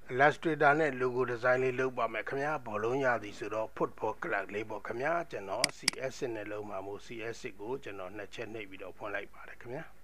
Illustrator နဲ့ logo design လေးလုပ်ပါမယ်ခင်ဗျာဘောလုံးရသည်ဆိုတော့ football club လေးပေါ့ခင်ဗျာကျွန်တော် CS နဲ့လုံးမှာမို့ CS ကိုကျွန်တော်နှစ်ချက်နှိပ်ပြီးတော့ဖွင့်လိုက်ပါတယ်ခင်ဗျာ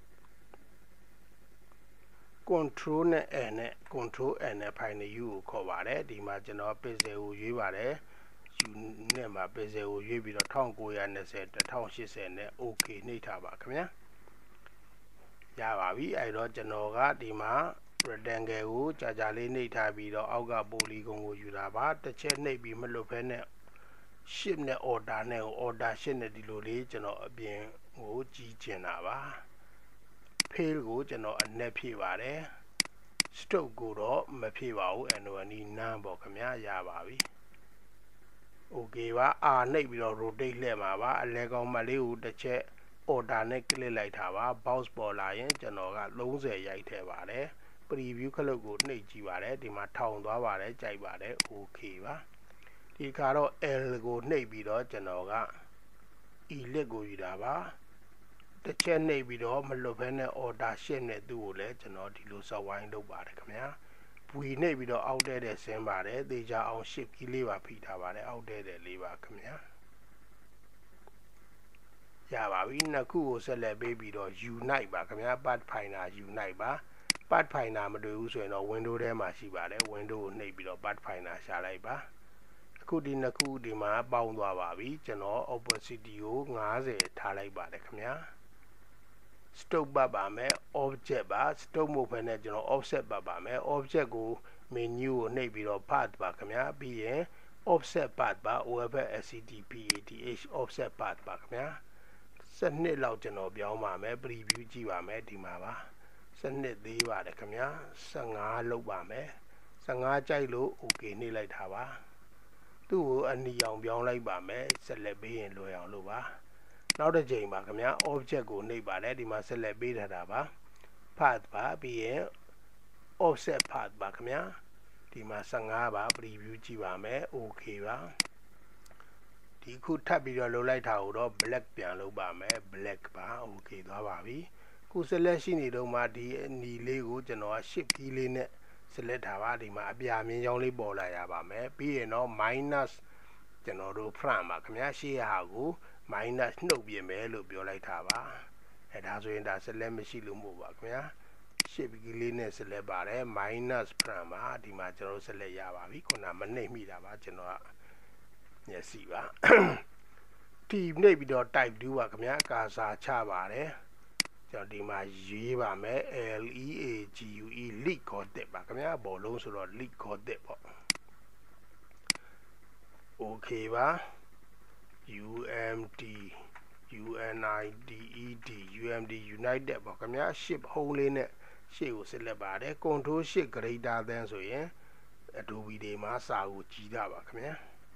control နဲ့ N နဲ့ control N နဲ့ ဖိုင်နယ် U ကိုခေါ်ပါတယ်ဒီမှာကျွန်တော် pixel ကိုရွေးပါတယ် U နဲ့မှာ pixel ကိုရွေးပြီးတော့1920 1080နဲ့ OK နှိပ်ထားပါခင်ဗျာရပါပြီအဲ့တော့ကျွန်တော်ကဒီမှာrectangle ကိုကြာလေးနှိပ်ထားပြီးတော့အောက်က polygon ကိုယူတာပါတစ်ချက်နှိပ်ပြီးမလွတ်ဘဲနဲ့ shift နဲ့ order နဲ့ order shift နဲ့ဒီလိုလေးကျွန်တော်အပြင်ကိုကြီးကျင်တာပါ fail ကိုကျွန်တော်အနက်ဖြည့်ပါတယ် stroke ကိုတော့မဖြည့်ပါဘူး NONE none ပေါ့ခင်ဗျာရပါပြီ okay ပါ R နှိပ်ပြီးတော့ rotate လှည့်မှာပါအလဲကောင်းမှလေးကိုတစ်ချက် order နဲ့ click လိုက်တာပါ bounce ပေါ်လာရင်ကျွန်တော်က30ရိုက်ထည့်ပါတယ် preview ခလုတ်ကိုနှိပ်ကြည့်ပါတယ်ဒီမှာထောင်သွားပါတယ်ကြိုက်ပါတယ် okay ပါဒီခါတော့ L ကိုနှိပ်ပြီးတော့ကျွန်တော်က E လက်ကိုယူတာပါတစ်ချက်နှိပ်ပြီးတော့မလွတ်ဘဲနဲ့ order shift နဲ့သူ့ကိုလည်းကျွန်တော်ဒီလိုစောက်ဝိုင်းလုပ်ပါတယ်ခင်ဗျာ V နှိပ်ပြီးတော့အောက်တဲ့ဆင်းပါတယ်သေချာအောင် shift key လေးပါဖိထားပါတယ်အောက်တဲ့လေးပါခင်ဗျာရပါပြီနှစ်ခုကိုဆက်လက်ပေးပြီးတော့ unite ပါခင်ဗျာ path finder unite ပါ path finder မတွေ့ဘူးဆိုရင်တော့ window ထဲမှာရှိပါတယ် window ကိုနှိပ်ပြီးတော့ path finder ရှာလိုက်ပါအခုဒီနှစ်ခုဒီမှာပေါင်းသွားပါပြီကျွန်တော် opacity ကို50ထားလိုက်ပါတယ်ခင်ဗျာ stroke ပတ်ပါမယ် object ပါ stroke မဟုတ်ဘဲနဲ့ကျွန်တော် offset ပတ်ပါမယ် object ကို menu ကိုနှိပ်ပြီးတော့ path ပါခင်ဗျာပြီးရင် offset path ပါ OFSET offset path ပါခင်ဗျာ12လောက်ကျွန်တော်ပြောင်းပါမယ် preview ကြည့်ပါမယ်ဒီမှာပါ12သေးပါတယ်ခင်ဗျာ15လောက်ပါမယ်15ကြိုက်လို့ okay နှိပ်လိုက်တာပါသူ့ကိုအနီအောင်ပြောင်းလိုက်ပါမယ်ဆက်လက်ပေးရင်လွယ်အောင်လို့ပါနောက်တစ်ချိန်ပါခင်ဗျာ object ကိုနှိပ်ပါတယ်ဒီမှာဆက်လက်ပေးထားတာပါ path ပါပြီးရင် offset path ပါခင်ဗျာဒီမှာ15ပါ preview ကြည့်ပါမယ် okay ပါဒီခုထပ်ပြီးတော့လုပ်လိုက်တာကိုတော့ black ပြန်လုပ်ပါမယ် black ပါ okay သွားပါပြီခု select ရှိနေတော့မှဒီအနီလေးကိုကျွန်တော် shift key လေးနဲ့ select ထားပါဒီမှာအပြာမြင်ကြောင်းလေးပေါ်လာရပါမယ်ပြီးရင်တော့ minus ကျွန်တော်တို့ front ပါခင်ဗျာရှေ့ဟာကို minus နှုတ်ပြင်မယ်လို့ပြောလိုက်တာပါအဲဒါဆိုရင်ဒါ select မရှိလို့မဟုတ်ပါခင်ဗျာ shift key လေးနဲ့ select ပါတယ် minus front ပါဒီမှာကျွန်တော်တို့ select ရပါပြီခုနမနှိပ်မိတာပါကျွန်တော်ကမျက်စိပါ team နှိပ်ပြီးတော့ type 2ပါခင်ဗျာကာစာချပါတယ်ကျွန်တော်ဒီမှာရေးပါမယ် LEAGUE league gothic ပါခင်ဗျာဘောလုံးဆိုတော့ league gothic ပေါ့ okay ပါ UMD UNITED UMD United ပေါ့ခင်ဗျာ shift home လေးနဲ့ရှေ့ကို select ပါတယ် control shift greater than ဆိုရင် Adobe တွေမှာစာကိုကြီးတာပါခင်ဗျာ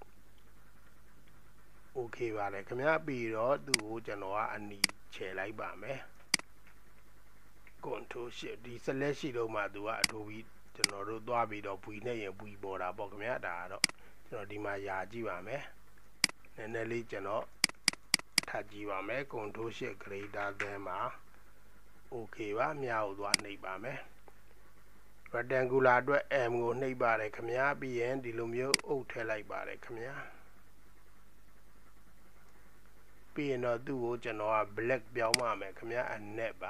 okay ပါတယ်ခင်ဗျာပြီးတော့သူ့ကိုကျွန်တော်ကအနီချယ်လိုက်ပါမယ် control shift ဒီ select ရှိတော့မှသူက Adobe ကျွန်တော်တို့သွားပြီးတော့ V နဲ့ရင် V ပေါ်တာပေါ့ခင်ဗျာဒါကတော့ကျွန်တော်ဒီမှာယာကြည့်ပါမယ်နည်းနည်းလေးကျွန်တော်ထပ်ကြည့်ပါမယ် control shift greater than မှာ okay ပါမြောက်သွားနှိပ်ပါမယ် rectangular အတွက် M ကိုနှိပ်ပါတယ်ခင်ဗျာပြီးရင်ဒီလိုမျိုးအုပ်ထည့်လိုက်ပါတယ်ခင်ဗျာပြီးရင်တော့သူ့ကိုကျွန်တော်က black ပြောင်းပါမယ်ခင်ဗျာအနက်ပါ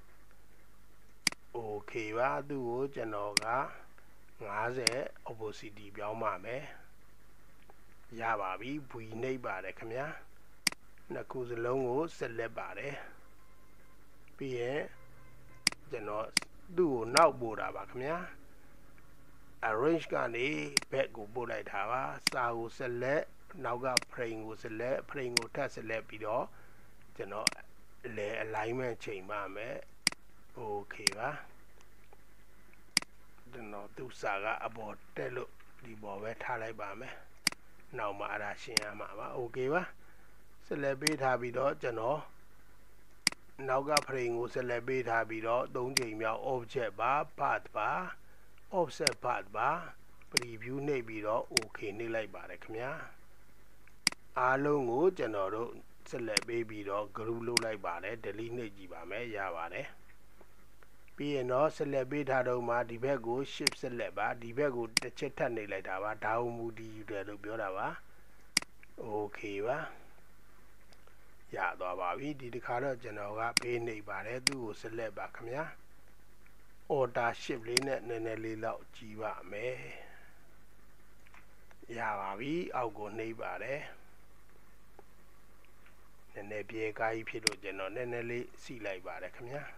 okay ပါသူ့ကိုကျွန်တော်က50 opacity ပြောင်းပါမယ်ရပါပြီ V နှိပ်ပါတယ်ခင်ဗျာနှစ်ခုစလုံးကို select ပါတယ်ပြီးရင်ကျွန်တော်သူ့ကိုနောက်ပို့တာပါခင်ဗျာ arrange ကနေ back ကိုပို့လိုက်တာပါစာကို select နောက်က frame ကို select frame ကိုထပ် select ပြီးတော့ကျွန်တော်လဲ alignment ချိန်ပါမယ် okay ပါကျွန်တော်သူ့စာကအပေါ်တက်လို့ဒီပေါ်ပဲထားလိုက်ပါမယ်နောက်မှအဲ့ဒါရှင်းရမှာပါ okay ပါ select ပေးထားပြီးတော့ကျွန်တော်နောက်က frame ကို select ပေးထားပြီးတော့3ချိန်မြောက် object ပါ path ပါ offset path ပါ preview နှိပ်ပြီးတော့ okay နှိပ်လိုက်ပါတယ်ခင်ဗျာအားလုံးကိုကျွန်တော်တို့ select ပေးပြီးတော့ group လုပ်လိုက်ပါတယ် delete နှိပ်ကြည့်ပါမယ်ရပါတယ်ပြီးရင်တော့ select ပေးထားတော့မှဒီဘက်ကို shift select ပါဒီဘက်ကိုတစ်ချက်ထပ်နေလိုက်တာပါဒါကိုမူတည်ယူတယ်လို့ပြောတာပါ okay ပါရသွားပါပြီဒီတစ်ခါတော့ကျွန်တော်ကဘေးနှိပ်ပါတယ်သူ့ကို select ပါခင်ဗျာ order shift လေးနဲ့နည်းနည်းလေးလောက်ကြည့်ပါမယ်ရပါပြီအောက်ကိုနှိပ်ပါတယ်နည်းနည်းပြေကားကြီးဖြစ်လို့ကျွန်တော်နည်းနည်းလေးစီလိုက်ပါတယ်ခင်ဗျာ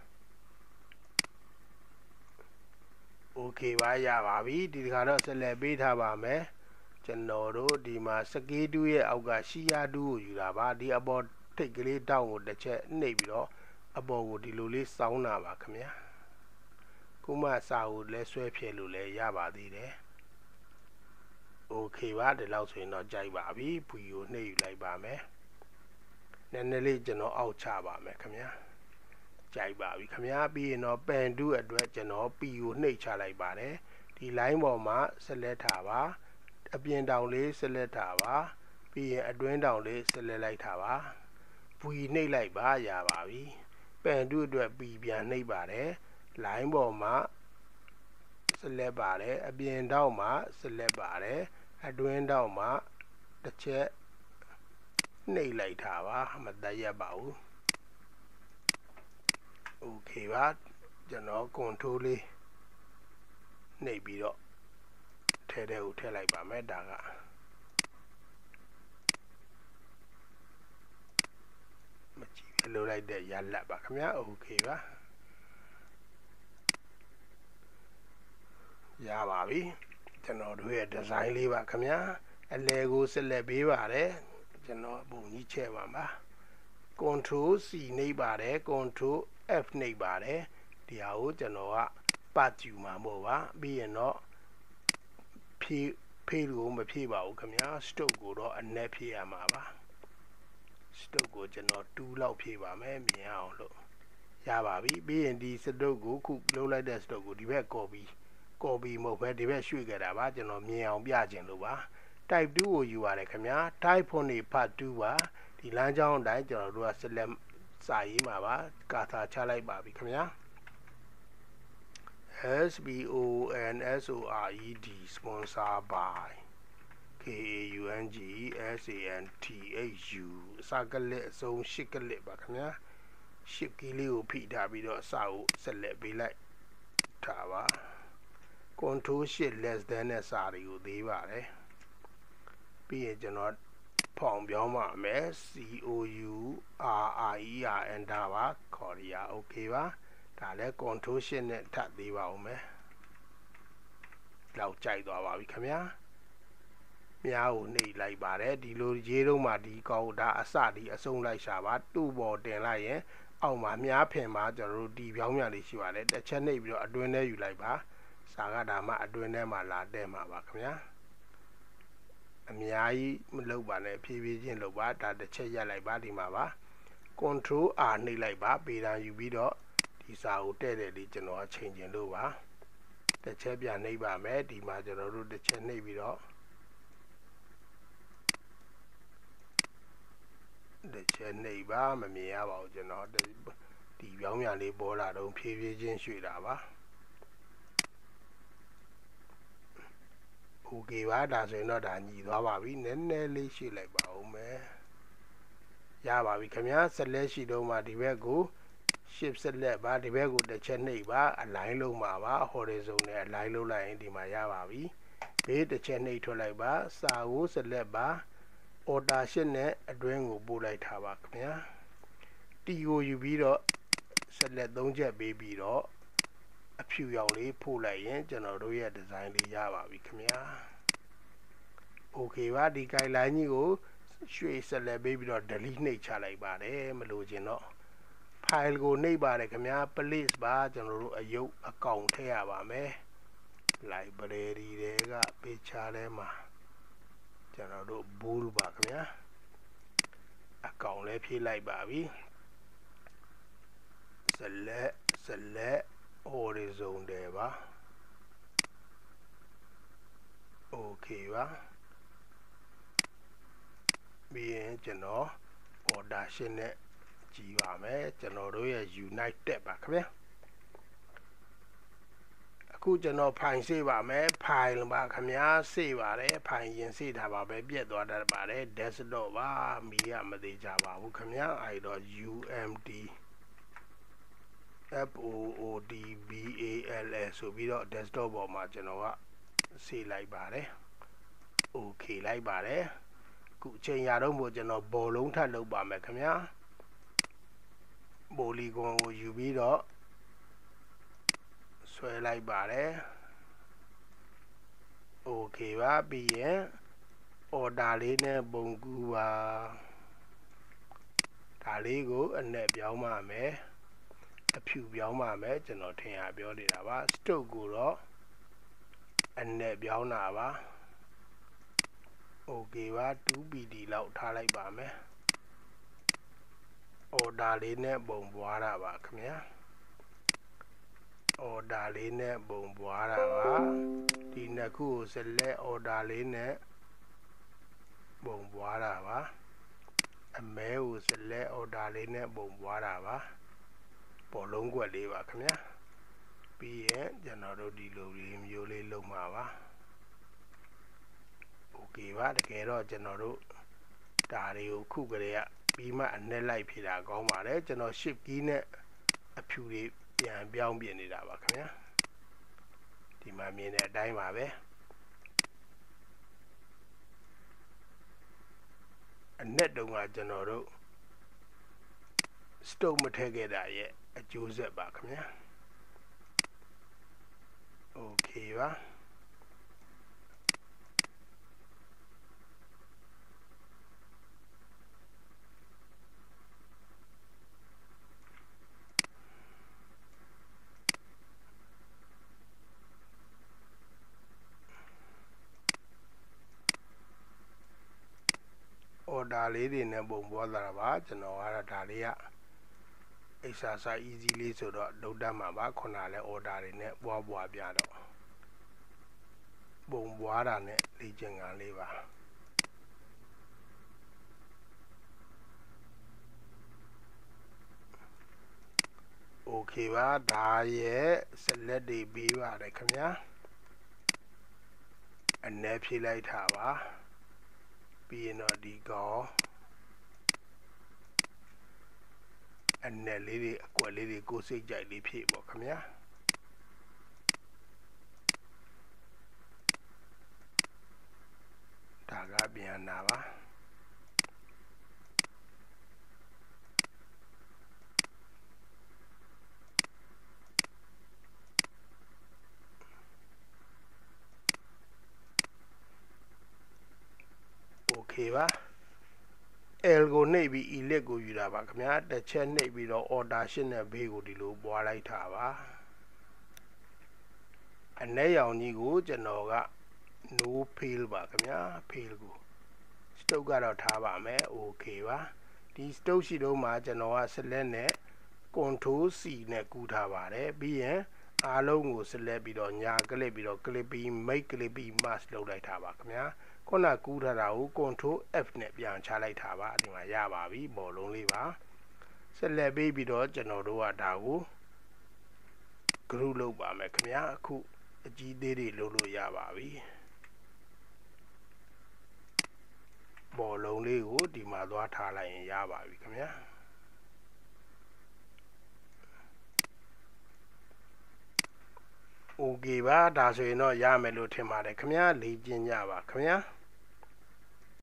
okay ပါရပါပြီဒီတစ်ခါတော့ select ပေးထားပါမယ်ကျွန်တော်တို့ဒီမှာစကေးတူးရဲ့အောက်ကရှီယာတူးကိုယူတာပါဒီအပေါ်ထိတ်ကလေးတောင်းကိုတစ်ချက်နှိပ်ပြီးတော့အပေါ်ကိုဒီလိုလေးစောင်းတာပါခင်ဗျာခုမှစာကိုလဲဆွဲဖြဲလို့လဲရပါသေးတယ် okay ပါဒီလောက်ဆိုရင်တော့ကြိုက်ပါပြီဘွီကိုနှိပ်ယူလိုက်ပါမယ်နည်းနည်းလေးကျွန်တော်အောက်ချပါမယ်ခင်ဗျာကြိုက်ပါပြီခင်ဗျာပြီးရင်တော့ပန်တူးအတွက်ကျွန်တော် P ကိုနှိပ်ချလိုက်ပါတယ်ဒီ line ပေါ်မှာ select ထားပါအပြင်တောင်လေး select ထားပါပြီးရင်အတွင်းတောင်လေး select လိုက်ထားပါ V နှိပ်လိုက်ပါရပါပြီပန်တူးအတွက် P ပြန်နှိပ်ပါတယ် line ပေါ်မှာ select ပါတယ်အပြင်တောင်မှာ select ပါတယ်အတွင်းတောင်မှာတစ်ချက်နှိပ်လိုက်ထားပါမတတ်ရပါဘူး okay ပါကျွန်တော် control လေးနှိပ်ပြီးတော့ထဲကိုထည့်လိုက်ပါမယ်ဒါကမကြည့်ပဲလိုလိုက်တဲ့ရလက်ပါခင်ဗျာ okay ပါရပါပြီကျွန်တော်တို့ရဲ့ design လေးပါခင်ဗျာအလဲကို select ပေးပါတယ်ကျွန်တော်ပုံကြီးချဲ့ပါမှာ control C နှိပ်ပါတယ် control F နှိပ်ပါတယ်ဒီဟာကိုကျွန်တော်ကပတ်ယူမှာမို့ပါပြီးရင်တော့ဖြည့်လို့မဖြည့်ပါဘူးခင်ဗျာ stroke ကိုတော့အနက်ဖြည့်ရမှာပါ stroke ကိုကျွန်တော်2လောက်ဖြည့်ပါမယ်မြင်အောင်လို့ရပါပြီပြီးရင်ဒီ stroke ကိုခုလုံးလိုက်တဲ့ stroke ကိုဒီဘက် copy မဟုတ်ပဲဒီဘက်ရွှေ့ခဲ့တာပါကျွန်တော်မြင်အောင်ပြခြင်းလို့ပါ type 2ကိုယူရတယ်ခင်ဗျာ type 4နေ part 2ပါဒီလမ်းကြောင်းအတိုင်းကျွန်တော်တို့က select စာရေးမှာပါကာသာချလိုက်ပါပြီခင်ဗျာ SPONSORED sponsor by KAUNGSANTHU စာကလစ်အစုံ8ကလစ်ပါခင်ဗျာ8ကီလေးကိုဖိထားပြီးတော့အစာကို select ပေးလိုက်ထားပါ control shift less than နဲ့စာတွေကိုသေးပါတယ်ပြီးရင်ကျွန်တော်ဖောင်ပြောင်းပါမယ် COURIER enter ပါ Korea okay ပါဒါလည်း control shift နဲ့ထပ်သေးပါဦးမယ်လောက်ကြိုက်သွားပါပြီခင်ဗျာမြားကိုနှိပ်လိုက်ပါတယ်ဒီလိုရေးတော့မှဒီကောက်ဒါအစဒီအစုံလိုက်ရှာပါတူပေါ်တင်လိုက်ရင်အောက်မှာမြားဖင်မှာကျွန်တော်တို့ဒီပြောင်းပြန်လေးရှိပါတယ်တစ်ချက်နှိပ်ပြီးတော့အတွင်းထဲယူလိုက်ပါစာကဒါမှအတွင်းထဲမှာလာတဲ့မှာပါခင်ဗျာအများကြီးမလုပ်ပါနဲ့ဖြည်းဖြည်းချင်းလုပ်ပါဒါတစ်ချက်ရက်လိုက်ပါဒီမှာပါ control R နှိပ်လိုက်ပါပေတံယူပြီးတော့ဒီစာကိုတဲ့တဲ့လေးကျွန်တော်ချိန်ကျင်လို့ပါတစ်ချက်ပြန်နှိပ်ပါမယ်ဒီမှာကျွန်တော်တို့တစ်ချက်နှိပ်ပြီးတော့တစ်ချက်နှိပ်ပါမမြင်ရပါဘူးကျွန်တော်ဒီပြောင်းပြန်လေးပေါ်လာတော့ဖြည်းဖြည်းချင်းရွှေ့တာပါokay ပါဒါဆိုရင်တော့ဒါညီသွားပါပြီနည်းနည်းလေးရှင်းလိုက်ပါဦးမယ်ရပါပြီခင်ဗျာ select ရှိတော့မှဒီဘက်ကို shift select ပါဒီဘက်ကိုတစ်ချက်နှိပ်ပါ align လုပ်မှာပါ horizon နဲ့ align လုပ်လိုက်ရင်ဒီမှာရပါပြီဘေးတစ်ချက်နှိပ်ထွက်လိုက်ပါစာကို select ပါ order shift နဲ့အတွင်းကိုပို့လိုက်ထားပါခင်ဗျာ T ကိုယူပြီးတော့ select 3ချက်ပေးပြီးတော့အဖြူရောင်လေးပို့လိုက်ရင်ကျွန်တော်တို့ရဲ့ design လေးရပါပြီခင်ဗျာ okay ပါဒီ guideline ကြီးကိုရွှေ့ select ပေးပြီးတော့ delete နှိပ်ချလိုက်ပါတယ်မလို့ခြင်းတော့ file ကိုနှိပ်ပါတယ်ခင်ဗျာ place ပါကျွန်တော်တို့အယုတ်အကောင့်ထည့်ရပါမယ် library တွေက picture ထဲမှာကျွန်တော်တို့ bool ပါခင်ဗျာအကောင့်လည်းဖြည့်လိုက်ပါပြီ select horizontal ပါ okay ပါပြီးရင်ကျွန်တော် order shift နဲ့ကြည့်ပါမယ်ကျွန်တော်တို့ရဲ့ united ပါခင်ဗျာအခုကျွန်တော်ဖိုင်စေးပါမယ်ဖိုင်ပါခင်ဗျာစေးပါတယ်ဖိုင်ရင်စေးထားပါပဲပြက်သွားတတ်ပါတယ် desktop ပါမီးရမသေးကြပါဘူးခင်ဗျာအဲ့တော့ UMD FOODBALS ဆိုပြီးတော့ desktop ပေါ်မှာကျွန်တော်ကစေးလိုက်ပါတယ် okay လိုက်ပါတယ်ခုအချိန်ရတော့မို့ကျွန်တော်ဘောလုံးထပ်လုပ်ပါမယ်ခင်ဗျာပိုလီဂွန်ကိုယူပြီးတော့ဆွဲလိုက်ပါတယ်โอเคပါပြီးရင် order လေးနဲ့ပုံကူပါဒါလေးကိုအနက်ပြောင်းပါမယ်အဖြူပြောင်းပါမယ်ကျွန်တော်ထင်ရပြောနေတာပါ stroke ကိုတော့အနက်ပြောင်းတာပါโอเคပါ 2pd လောက်ထားလိုက်ပါမယ် order လေးနဲ့ပုံပွားတာပါခင်ဗျာ order လေးနဲ့ပုံပွားတာပါဒီနှစ်ခုကို select order လေးနဲ့ပုံပွားတာပါအမဲကို select order လေးနဲ့ပုံပွားတာပါပေါ်လုံးကွက်လေးပါခင်ဗျာပြီးရင်ကျွန်တော်တို့ဒီလိုမျိုးလေးလုပ်မှာပါโอเคပါတကယ်တော့ကျွန်တော်တို့ဒါတွေကိုခုကလေးကပြီးမှအနက်လိုက်ဖြေတာကောင်းပါတယ်ကျွန်တော် shift key နဲ့အဖြူတွေပြန်ပြောင်းပြင်နေတာပါခင်ဗျာဒီမှာမြင်တဲ့အတိုင်းပါပဲအနက်တုန်းကကျွန်တော်တို့ stroke မထည့်ခဲ့တာရဲ့အကျိုးဆက်ပါခင်ဗျာโอเคပါorder လေးတွေနဲ့ပုံပွားလာတာပါကျွန်တော်ကတော့ဒါလေးက exercise easy လေးဆိုတော့လုပ်တတ်မှာပါခုနကလည်း order တွေနဲ့ပွားပြတော့ပုံပွားတာနဲ့လေ့ကျင့်ခန်းလေးပါโอเคပါဒါရဲ့ select တွေပြီးပါတယ်ခင်ဗျာအနည်းဖြည့်လိုက်တာပါပြီးရင်တော့ဒီကောင်အနက်လေးတွေအကွက်လေးတွေကိုစိတ်ကြိုက်လေးဖြည့်ပေါ့ခင်ဗျာဒါကပြန်နာပါโอเคပါ L ကိုနှိပ်ပြီး elect ကိုယူတာပါခင်ဗျာတစ်ချက်နှိပ်ပြီးတော့ order ရှင်းတဲ့ဘေးကိုဒီလိုပွားလိုက်တာပါအနက်ရောင်ကြီးကိုကျွန်တော်က no fail ပါခင်ဗျာ fail ကို stroke ကတော့ထားပါမယ် okay ပါဒီ stroke ရှိတော့မှကျွန်တော်က select နဲ့ control C နဲ့ကူးထားပါတယ်ပြီးရင်အားလုံးကို select ပြီးတော့ညာကလစ်ပြီးတော့ clip ပြီး make clip ပြီး mask လုပ်လိုက်တာပါခင်ဗျာခုနကူးထားတာကို control F နဲ့ပြန်ချလိုက်တာပါဒီမှာရပါပြီဘောလုံးလေးပါဆက်လက်ပေးပြီးတော့ကျွန်တော်တို့ကဒါကို group လုပ်ပါမယ်ခင်ဗျာအခုအကြီးသေးတွေလုပ်လို့ရပါပြီဘောလုံးလေးကိုဒီမှာသွားထားလိုက်ရင်ရပါပြီခင်ဗျာโอเคပါဒါဆိုရင်တော့ရမယ်လို့ထင်ပါတယ်ခင်ဗျာလေ့ကျင့်ကြပါခင်ဗျာ